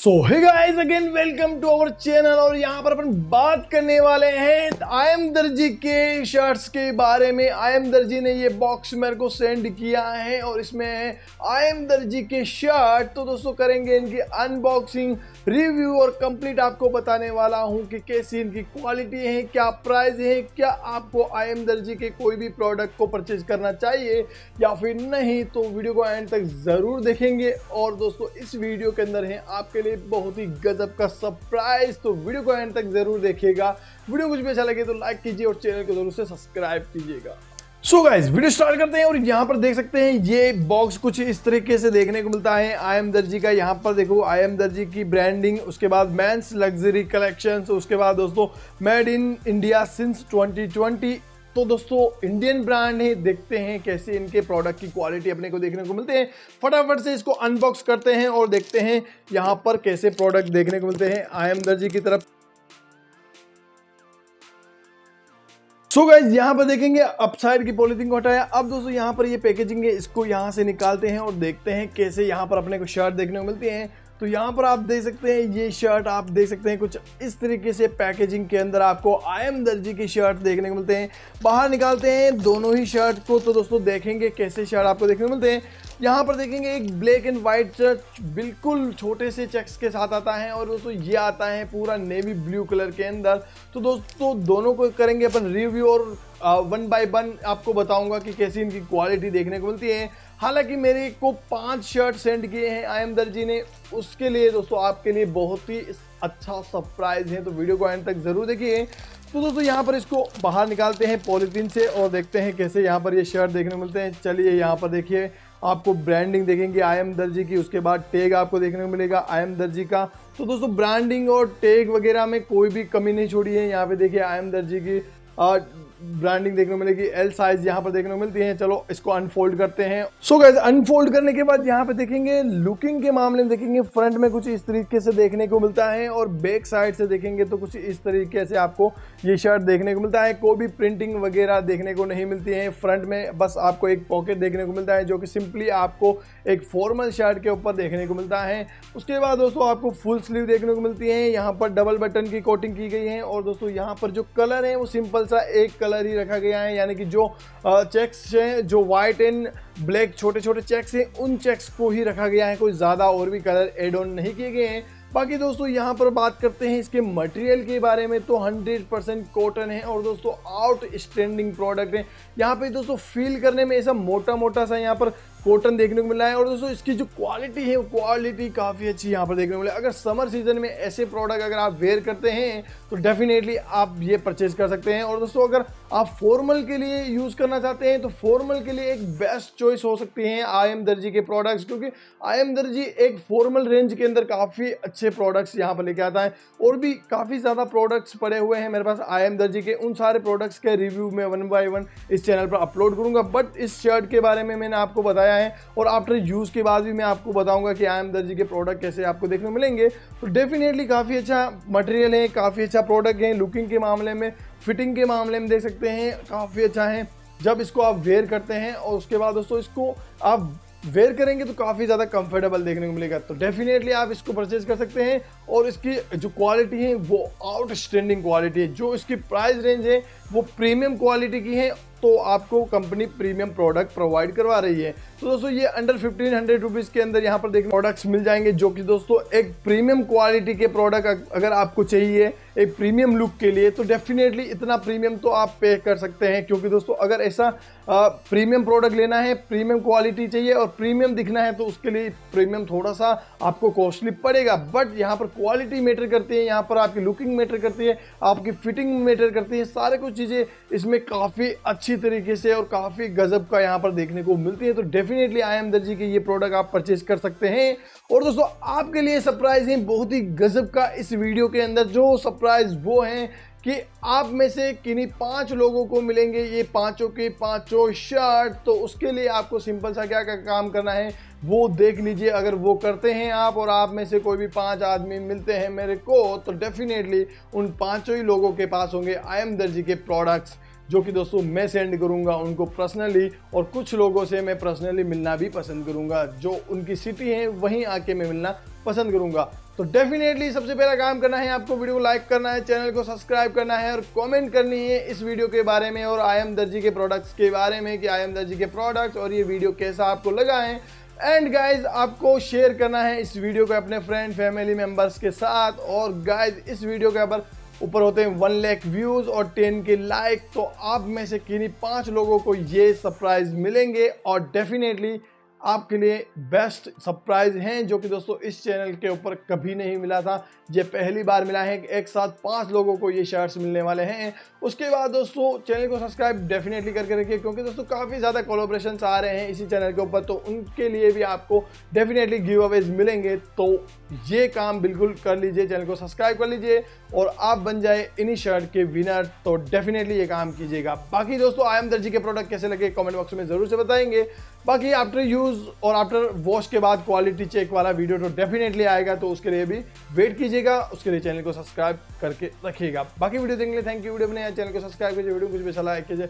So hey guys again welcome to our channel. और यहाँ पर अपन बात करने वाले हैं आई एम दर्जी के शर्ट्स के बारे में। आई एम दर्जी ने ये बॉक्स मेरे को सेंड किया है और इसमें है आई एम दर्जी के शर्ट। तो दोस्तों करेंगे इनकी अनबॉक्सिंग, रिव्यू और कंप्लीट आपको बताने वाला हूँ कि कैसी इनकी क्वालिटी है, क्या प्राइस है, क्या आपको आई एम दर्जी के कोई भी प्रोडक्ट को परचेज करना चाहिए या फिर नहीं। तो वीडियो को एंड तक जरूर देखेंगे। और दोस्तों इस वीडियो के अंदर है आपके लिए बहुत ही गजब का सरप्राइज, तो वीडियो को एंड तक जरूर देखिएगा। वीडियो कुछ भी अच्छा लगे तो लाइक कीजिए और चैनल को जरूर से सब्सक्राइब कीजिएगा। सो गाइस वीडियो स्टार्ट करते हैं। और यहाँ पर देख सकते हैं ये बॉक्स कुछ इस तरीके से देखने को मिलता है आई एम दर्जी का। यहाँ पर देखो आई एम दर्जी की ब्रांडिंग, उसके बाद मेंस लग्जरी कलेक्शन, उसके बाद दोस्तों मेड इन इंडिया सिंस 2020। तो दोस्तों इंडियन ब्रांड है, देखते हैं कैसे इनके प्रोडक्ट की क्वालिटी अपने को देखने को मिलते हैं। फटाफट से इसको अनबॉक्स करते हैं और देखते हैं यहाँ पर कैसे प्रोडक्ट देखने को मिलते हैं आई एम दर्जी की तरफ। सो गाइस यहाँ पर देखेंगे अपसाइड की पॉलीथीन को हटाया। अब दोस्तों यहाँ पर ये पैकेजिंग है, इसको यहाँ से निकालते हैं और देखते हैं कैसे यहाँ पर अपने को शर्ट देखने को मिलती हैं। तो यहाँ पर आप देख सकते हैं ये शर्ट आप देख सकते हैं कुछ इस तरीके से पैकेजिंग के अंदर आपको आई एम दर्जी की शर्ट देखने को मिलते हैं। बाहर निकालते हैं दोनों ही शर्ट को, तो दोस्तों देखेंगे कैसे शर्ट आपको देखने को मिलते हैं। यहाँ पर देखेंगे एक ब्लैक एंड वाइट शर्ट बिल्कुल छोटे से चेक्स के साथ आता है और दोस्तों ये आता है पूरा नेवी ब्लू कलर के अंदर। तो दोस्तों दोनों को करेंगे अपन रिव्यू और वन बाय वन आपको बताऊंगा कि कैसी इनकी क्वालिटी देखने को मिलती है। हालांकि मेरे को 5 शर्ट सेंड किए हैं आई एम दर्जी ने, उसके लिए दोस्तों आपके लिए बहुत ही अच्छा सरप्राइज है, तो वीडियो को एंड तक जरूर देखिए। तो दोस्तों यहाँ पर इसको बाहर निकालते हैं पॉलीथीन से और देखते हैं कैसे यहाँ पर ये शर्ट देखने को मिलते हैं। चलिए यहाँ पर देखिए आपको ब्रांडिंग देखेंगे आई एम दर्जी की, उसके बाद टैग आपको देखने को मिलेगा आई एम दर्जी का। तो दोस्तों ब्रांडिंग और टैग वगैरह में कोई भी कमी नहीं छोड़ी है। यहाँ पे देखिए आई एम दर्जी की ब्रांडिंग देखने को मिलेगी, एल साइज यहाँ पर देखने को मिलती है। चलो इसको अनफोल्ड करते हैं। सो गाइस अनफोल्ड करने के बाद यहाँ पे देखेंगे लुकिंग के मामले में देखेंगे फ्रंट में कुछ इस तरीके से देखने को मिलता है और बैक साइड से देखेंगे तो कुछ इस तरीके से आपको ये शर्ट देखने को मिलता है। कोई भी प्रिंटिंग वगैरह देखने को नहीं मिलती है फ्रंट में, बस आपको एक पॉकेट देखने को मिलता है जो कि सिंपली आपको एक फॉर्मल शर्ट के ऊपर देखने को मिलता है। उसके बाद दोस्तों आपको फुल स्लीव देखने को मिलती है, यहाँ पर डबल बटन की कोटिंग की गई है और दोस्तों यहाँ पर जो कलर है वो सिंपल सा एक कलर ही रखा गया है, यानी कि जो चेक्स हैं जो व्हाइट एंड ब्लैक छोटे छोटे चेक्स हैं उन चेक्स को ही रखा गया है, कोई ज़्यादा और भी कलर एड ऑन नहीं किए गए हैं। बाकी दोस्तों यहाँ पर बात करते हैं इसके मटेरियल के बारे में, तो 100% कॉटन है और दोस्तों आउटस्टैंडिंग प्रोडक्ट है। यहाँ पे दोस्तों फील करने में ऐसा मोटा मोटा सा यहाँ पर कॉटन देखने को मिला है और दोस्तों इसकी जो क्वालिटी है वो क्वालिटी काफ़ी अच्छी यहाँ पर देखने को मिला। अगर समर सीजन में ऐसे प्रोडक्ट अगर आप वेयर करते हैं तो डेफिनेटली आप ये परचेज कर सकते हैं। और दोस्तों अगर आप फॉर्मल के लिए यूज़ करना चाहते हैं तो फॉर्मल के लिए एक बेस्ट चॉइस हो सकती हैं आई एम दर्जी के प्रोडक्ट्स, क्योंकि आई एम दर्जी एक फॉर्मल रेंज के अंदर काफ़ी अच्छे प्रोडक्ट्स यहाँ पर लेके आता है। और भी काफ़ी ज़्यादा प्रोडक्ट्स पड़े हुए हैं मेरे पास आई एम दर्जी के, उन सारे प्रोडक्ट्स के रिव्यू में वन बाय वन इस चैनल पर अपलोड करूँगा। बट इस शर्ट के बारे में मैंने आपको बताया है और आफ्टर यूज़ के बाद भी मैं आपको बताऊंगा कि आई एम दर्जी के प्रोडक्ट कैसे आपको देखने को मिलेंगे। तो डेफिनेटली काफ़ी अच्छा मटेरियल है, काफ़ी अच्छा प्रोडक्ट है। लुकिंग के मामले में, फिटिंग के मामले में देख सकते हैं काफ़ी अच्छा है जब इसको आप वेयर करते हैं। और उसके बाद दोस्तों इसको आप वेयर करेंगे तो काफ़ी ज़्यादा कंफर्टेबल देखने को मिलेगा, तो डेफिनेटली आप इसको परचेज कर सकते हैं। और इसकी जो क्वालिटी है वो आउटस्टैंडिंग क्वालिटी है, जो इसकी प्राइस रेंज है वो प्रीमियम क्वालिटी की है, तो आपको कंपनी प्रीमियम प्रोडक्ट प्रोवाइड करवा रही है। तो दोस्तों ये अंडर 1500 रुपीज़ के अंदर यहाँ पर देखिए प्रोडक्ट्स मिल जाएंगे, जो कि दोस्तों एक प्रीमियम क्वालिटी के प्रोडक्ट अगर आपको चाहिए एक प्रीमियम लुक के लिए तो डेफिनेटली इतना प्रीमियम तो आप पे कर सकते हैं। क्योंकि दोस्तों अगर ऐसा प्रीमियम प्रोडक्ट लेना है, प्रीमियम क्वालिटी चाहिए और प्रीमियम दिखना है तो उसके लिए प्रीमियम थोड़ा सा आपको कॉस्टली पड़ेगा। बट यहाँ पर क्वालिटी मैटर करती है, यहाँ पर आपकी लुकिंग मैटर करती है, आपकी फिटिंग मैटर करती है, सारे कुछ चीज़ें इसमें काफ़ी अच्छी तरीके से और काफ़ी गजब का यहाँ पर देखने को मिलती है। तो डेफिनेटली आई एम दर्जी के ये प्रोडक्ट आप परचेज कर सकते हैं। और दोस्तों आपके लिए सरप्राइज है बहुत ही गजब का इस वीडियो के अंदर। जो सरप्राइज वो है कि आप में से किन्हीं 5 लोगों को मिलेंगे ये पांचों के पांचों शर्ट। तो उसके लिए आपको सिंपल सा क्या क्या काम करना है वो देख लीजिए। अगर वो करते हैं आप और आप में से कोई भी 5 आदमी मिलते हैं मेरे को, तो डेफिनेटली उन पांचों ही लोगों के पास होंगे आई एम दर्जी के प्रोडक्ट्स। जो कि दोस्तों मैं सेंड करूंगा उनको पर्सनली, और कुछ लोगों से मैं पर्सनली मिलना भी पसंद करूंगा, जो उनकी सिटी है वहीं आके मैं मिलना पसंद करूंगा। तो डेफिनेटली सबसे पहला काम करना है आपको, वीडियो को लाइक करना है, चैनल को सब्सक्राइब करना है और कमेंट करनी है इस वीडियो के बारे में और आई एम दर्जी के प्रोडक्ट्स के बारे में कि आई एम दर्जी के प्रोडक्ट्स और ये वीडियो कैसा आपको लगा है। एंड गाइज आपको शेयर करना है इस वीडियो को अपने फ्रेंड फैमिली मेंबर्स के साथ। और गाइज इस वीडियो के ऊपर होते हैं 1 लाख व्यूज और 10 के लाइक, तो आप में से किन्हीं 5 लोगों को ये सरप्राइज मिलेंगे और डेफिनेटली आपके लिए बेस्ट सरप्राइज हैं, जो कि दोस्तों इस चैनल के ऊपर कभी नहीं मिला था। ये पहली बार मिला है कि एक साथ 5 लोगों को ये शर्ट्स मिलने वाले हैं। उसके बाद दोस्तों चैनल को सब्सक्राइब डेफिनेटली करके रखिए, क्योंकि दोस्तों काफ़ी ज़्यादा कोलैबोरेशंस आ रहे हैं इसी चैनल के ऊपर, तो उनके लिए भी आपको डेफिनेटली गिव अवेज मिलेंगे। तो ये काम बिल्कुल कर लीजिए, चैनल को सब्सक्राइब कर लीजिए और आप बन जाए इन्हीं शर्ट के विनर। तो डेफिनेटली ये काम कीजिएगा। बाकी दोस्तों आई एम दर्जी के प्रोडक्ट कैसे लगे कमेंट बॉक्स में ज़रूर से बताएंगे। बाकी आफ्टर यूज़ और आफ्टर वॉश के बाद क्वालिटी चेक वाला वीडियो तो डेफिनेटली आएगा, तो उसके लिए भी वेट कीजिएगा। उसके लिए चैनल को सब्सक्राइब करके रखिएगा। बाकी वीडियो देखने के लिए थैंक यू। वीडियो बनाए चैनल को सब्सक्राइब कीजिए, वीडियो कुछ भी सलाह कीजिए।